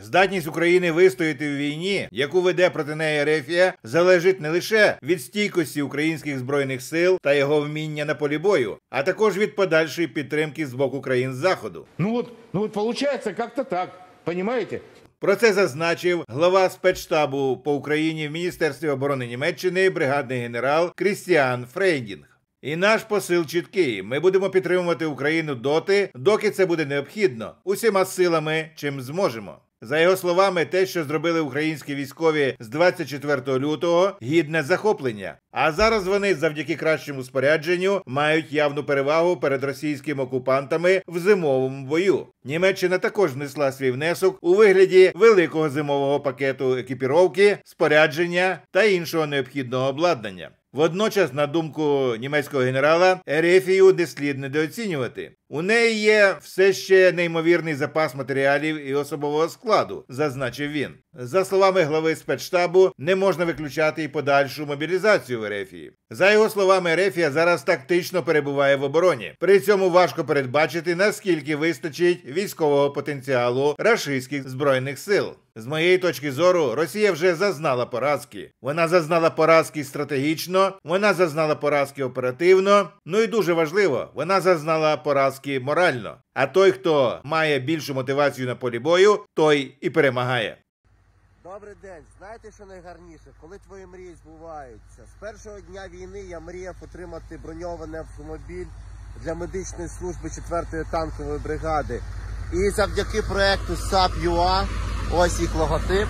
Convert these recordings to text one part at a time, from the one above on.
Здатність України вистояти в війні, яку веде проти неї Ерефія, залежить не лише від стійкості українських збройних сил та його вміння на полі бою, а також від подальшої підтримки з боку країн Заходу. Ну вот получается как-то так, понимаете? Про це зазначив глава спецштабу по Україні в Міністерстві оборони Німеччини бригадний генерал Крістіан Фрейдінг. І наш посил чіткий. Ми будемо підтримувати Україну доти, доки це буде необхідно, усіма силами, чим зможемо. За його словами, те, що зробили українські військові з 24 лютого, гідне захоплення. А зараз вони, завдяки кращому спорядженню, мають явну перевагу перед російськими окупантами в зимовому бою. Німеччина також внесла свій внесок у вигляді великого зимового пакету екіпіровки, спорядження та іншого необхідного обладнання. Водночас, на думку німецького генерала, Ерефію не слід недооцінювати. У неї є все ще неймовірний запас матеріалів і особового складу, зазначив він. За словами глави спецштабу, не можна виключати і подальшу мобілізацію в Ерефії. За його словами, Ерефія зараз тактично перебуває в обороні. При цьому важко передбачити, наскільки вистачить військового потенціалу рашистських збройних сил. З моєї точки зору, Росія вже зазнала поразки. Вона зазнала поразки стратегічно, вона зазнала поразки оперативно, ну і дуже важливо, вона зазнала поразки морально. А той, хто має більшу мотивацію на полі бою, той і перемагає. Добрий день. Знаєте, що найгарніше? Коли твої мрії збуваються. З першого дня війни я мріяв отримати броньований автомобіль для медичної служби 4-ї танкової бригади. І завдяки проєкту САП.ЮА, ось їх логотип,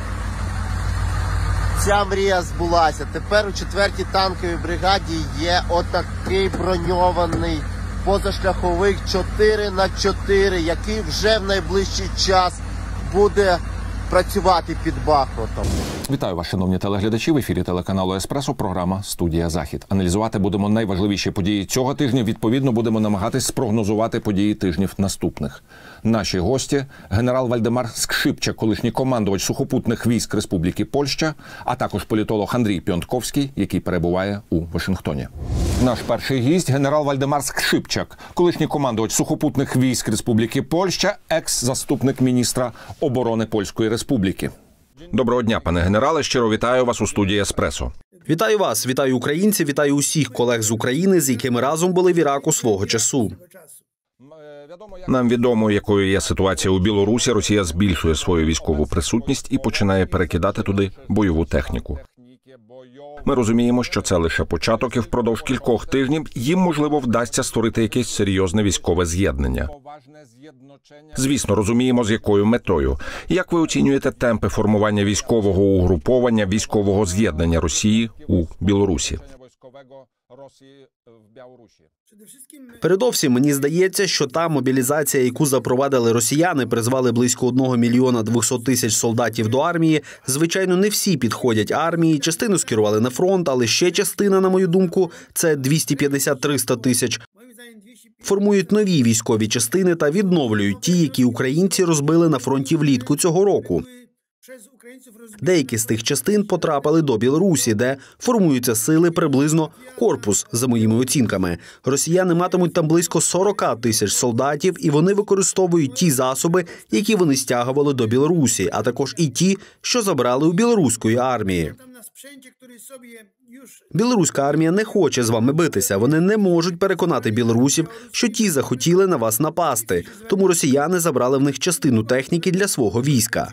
ця мрія збулася. Тепер у 4-й танковій бригаді є отакий броньований позашляховик 4х4, який вже в найближчий час буде працювати під Бахмутом. Вітаю вас, шановні телеглядачі. В ефірі телеканалу «Еспресо» програма «Студія Захід». Аналізувати будемо найважливіші події цього тижня. Відповідно, будемо намагатись спрогнозувати події тижнів наступних. Наші гості – генерал Вальдемар Скшипчак, колишній командувач сухопутних військ Республіки Польща, а також політолог Андрій Пьонтковський, який перебуває у Вашингтоні. Наш перший гість – генерал Вальдемар Скшипчак, колишній командувач сухопутних військ Республіки Польща, екс-заступник міністра оборони Польської Республіки. Доброго дня, пане генерале. Щиро вітаю вас у студії «Еспресо». Вітаю вас, вітаю українців, вітаю усіх колег з України, з якими разом були в Іраку свого часу. Нам відомо, якою є ситуація у Білорусі. Росія збільшує свою військову присутність і починає перекидати туди бойову техніку. Ми розуміємо, що це лише початок, і впродовж кількох тижнів їм, можливо, вдасться створити якесь серйозне військове з'єднання. Звісно, розуміємо, з якою метою. Як ви оцінюєте темпи формування військового угруповання, військового з'єднання Росії у Білорусі? Передовсім, мені здається, що та мобілізація, яку запровадили росіяни, призвали близько 1 мільйона 200 тисяч солдатів до армії. Звичайно, не всі підходять армії, частину скерували на фронт, але ще частина, на мою думку, це 250-300 тисяч. Формують нові військові частини та відновлюють ті, які українці розбили на фронті влітку цього року. Деякі з тих частин потрапили до Білорусі, де формуються сили приблизно корпус, за моїми оцінками. Росіяни матимуть там близько 40 тисяч солдатів, і вони використовують ті засоби, які вони стягували до Білорусі, а також і ті, що забрали у білоруської армії. Білоруська армія не хоче з вами битися. Вони не можуть переконати білорусів, що ті захотіли на вас напасти. Тому росіяни забрали в них частину техніки для свого війська.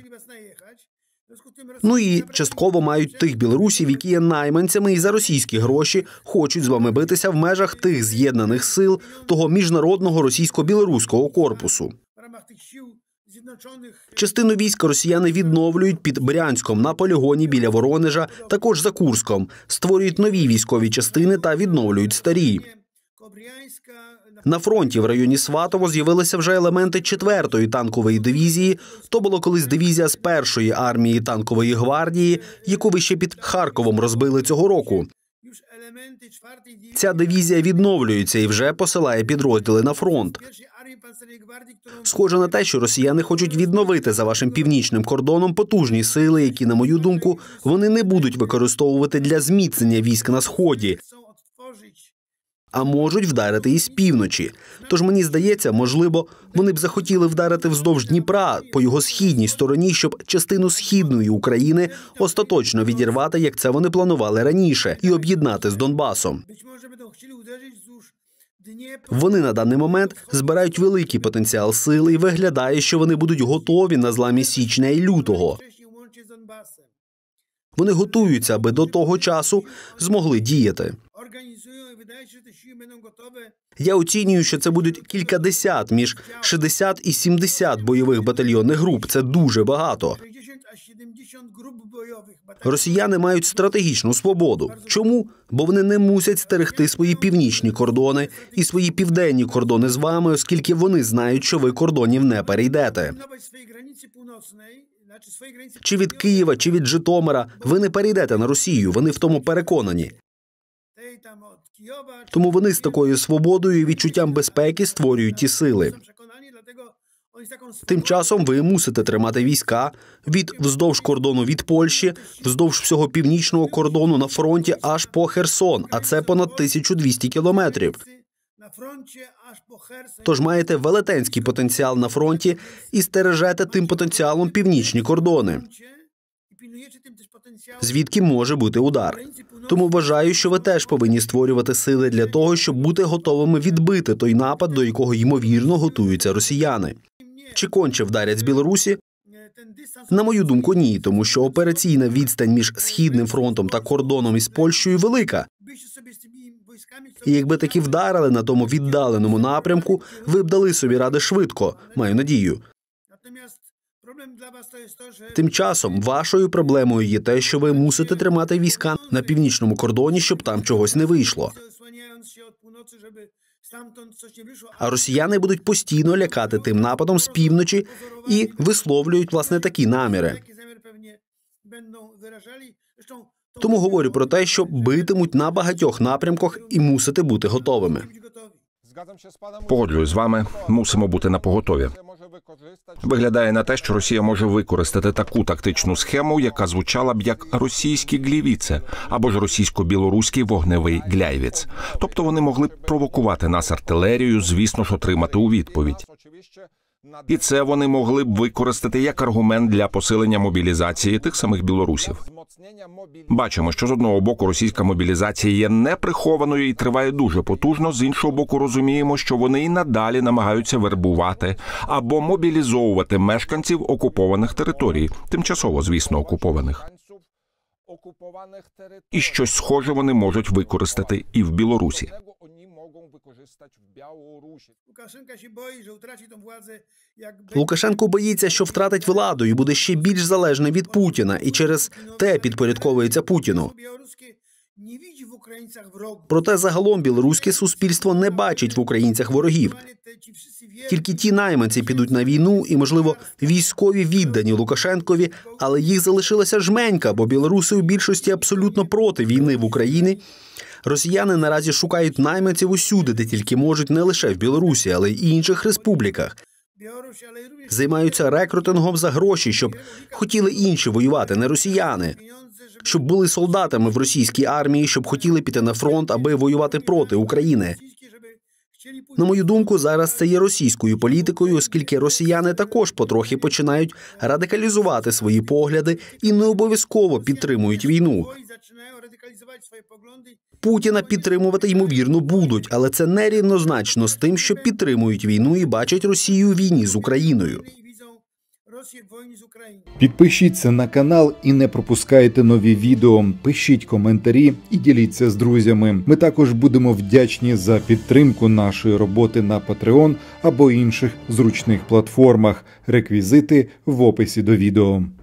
Ну і частково мають тих білорусів, які є найманцями і за російські гроші хочуть з вами битися в межах тих з'єднаних сил, того міжнародного російсько-білоруського корпусу. Частину війська росіяни відновлюють під Брянськом на полігоні біля Воронежа, також за Курском, створюють нові військові частини та відновлюють старі. На фронті в районі Сватово з'явилися вже елементи 4-ї танкової дивізії. То було колись дивізія з 1-ї армії танкової гвардії, яку ви ще під Харковом розбили цього року. Ця дивізія відновлюється і вже посилає підрозділи на фронт. Схоже на те, що росіяни хочуть відновити за вашим північним кордоном потужні сили, які, на мою думку, вони не будуть використовувати для зміцнення військ на Сході. а можуть вдарити і з півночі. Тож мені здається, можливо, вони б захотіли вдарити вздовж Дніпра по його східній стороні, щоб частину східної України остаточно відірвати, як це вони планували раніше, і об'єднати з Донбасом. Вони на даний момент збирають великий потенціал сили і виглядає, що вони будуть готові на зламі січня і лютого. Вони готуються, аби до того часу змогли діяти. Я оцінюю, що це будуть кількадесят, між 60 і 70 бойових батальйонних груп. Це дуже багато. Росіяни мають стратегічну свободу. Чому? Бо вони не мусять стерегти свої північні кордони і свої південні кордони з вами, оскільки вони знають, що ви кордонів не перейдете. Чи від Києва, чи від Житомира, ви не перейдете на Росію, вони в тому переконані. Тому вони з такою свободою і відчуттям безпеки створюють ті сили. Тим часом ви мусите тримати війська вздовж кордону від Польщі, вздовж всього північного кордону на фронті аж по Херсон, а це понад 1200 кілометрів. Тож маєте велетенський потенціал на фронті і стережете тим потенціалом північні кордони, звідки може бути удар. Тому вважаю, що ви теж повинні створювати сили для того, щоб бути готовими відбити той напад, до якого, ймовірно, готуються росіяни. Чи конче вдарять з Білорусі? На мою думку, ні, тому що операційна відстань між Східним фронтом та кордоном із Польщею велика. І якби таки вдарили на тому віддаленому напрямку, ви б дали собі ради швидко, маю надію. Тим часом, вашою проблемою є те, що ви мусите тримати війська на північному кордоні, щоб там чогось не вийшло. А росіяни будуть постійно лякати тим нападом з півночі і висловлюють, власне, такі наміри. Тому говорю про те, що битимуть на багатьох напрямках і мусите бути готовими. Погоджуюсь з вами, мусимо бути напоготові. Виглядає на те, що Росія може використати таку тактичну схему, яка звучала б як російський глівіце або ж російсько-білоруський вогневий гляйвіц. Тобто вони могли б провокувати нас артилерією, звісно ж, отримати у відповідь. І це вони могли б використати як аргумент для посилення мобілізації тих самих білорусів. Бачимо, що з одного боку російська мобілізація є неприхованою і триває дуже потужно, з іншого боку розуміємо, що вони і надалі намагаються вербувати або мобілізовувати мешканців окупованих територій, тимчасово, звісно, окупованих. І щось схоже вони можуть використати і в Білорусі. Лукашенко боїться, що втратить владу і буде ще більш залежний від Путіна, і через те підпорядковується Путіну. Проте загалом білоруське суспільство не бачить в українцях ворогів. Тільки ті найманці підуть на війну і, можливо, військові віддані Лукашенкові, але їх залишилася жменька, бо білоруси у більшості абсолютно проти війни в Україні. Росіяни наразі шукають найманців усюди, де тільки можуть, не лише в Білорусі, але й інших республіках. Займаються рекрутингом за гроші, щоб хотіли інші воювати, не росіяни. Щоб були солдатами в російській армії, щоб хотіли піти на фронт, аби воювати проти України. На мою думку, зараз це є російською політикою, оскільки росіяни також потрохи починають радикалізувати свої погляди і не обов'язково підтримують війну. Путіна підтримувати, ймовірно, будуть, але це нерівнозначно з тим, що підтримують війну і бачать Росію у війні з Україною. Підпишіться на канал і не пропускайте нові відео. Пишіть коментарі і діліться з друзями. Ми також будемо вдячні за підтримку нашої роботи на Patreon або інших зручних платформах. Реквізити в описі до відео.